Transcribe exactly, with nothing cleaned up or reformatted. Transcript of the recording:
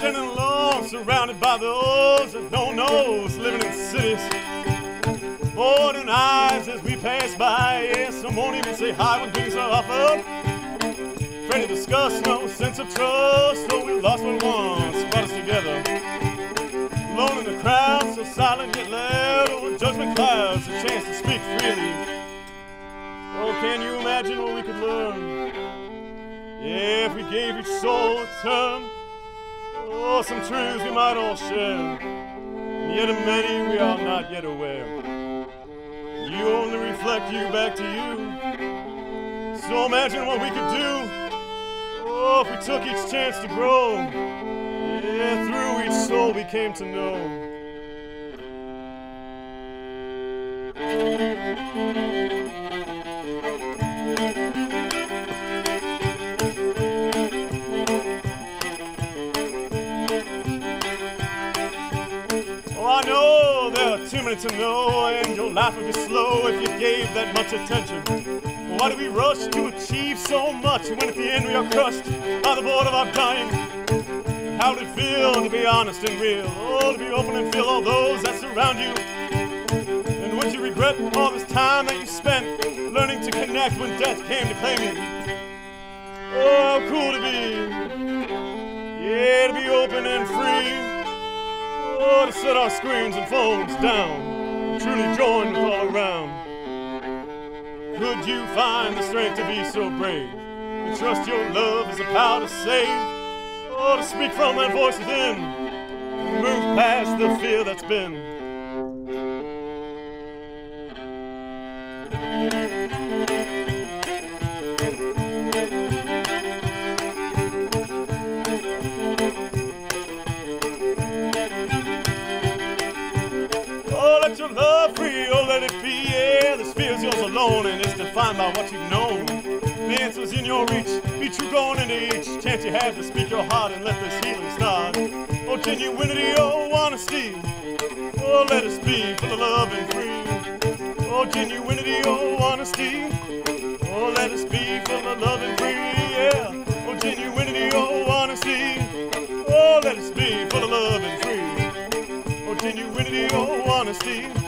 standing alone, surrounded by those that don't know us, living in cities. Boarding eyes as we pass by, yeah, some won't even say hi when things are offered. Afraid to discuss, no sense of trust, so we lost what once brought us together. Alone in the crowd, so silent yet loud, over judgment clouds, a chance to speak freely. Oh, can you imagine what we could learn? Yeah, if we gave each soul a turn. Oh, some truths we might all share, yet of many we are not yet aware. You only reflect you back to you. So imagine what we could do. Oh, if we took each chance to grow. Yeah, through each soul we came to know. Oh, I know there are too many to know, and your life would be slow if you gave that much attention. Why do we rush to achieve so much when at the end we are crushed by the board of our dying? How did it feel to be honest and real? Oh, to be open and feel all those that surround you. And would you regret all this time that you spent learning to connect when death came to claim you? Oh, how cool to be, yeah, to be open and free. Oh, to set our screens and phones down, truly join with all around. Could you find the strength to be so brave, to trust your love is the power to save? Oh, to speak from that voice within, and move past the fear that's been. Oh, let your love free, oh, let it be, yeah. This fear's yours alone, and it's defined by what you've known. The answer's in your reach. Be true going into each chance you have to speak your heart and let this healing start. Oh, genuinity, oh, honesty. Oh, let us be full of love and free. Oh, genuinity, oh, honesty. Oh, let us be full of love and free, yeah. Oh, genuinity, oh, honesty. Oh, let us be full of love and free. Oh, genuinity, oh, honesty.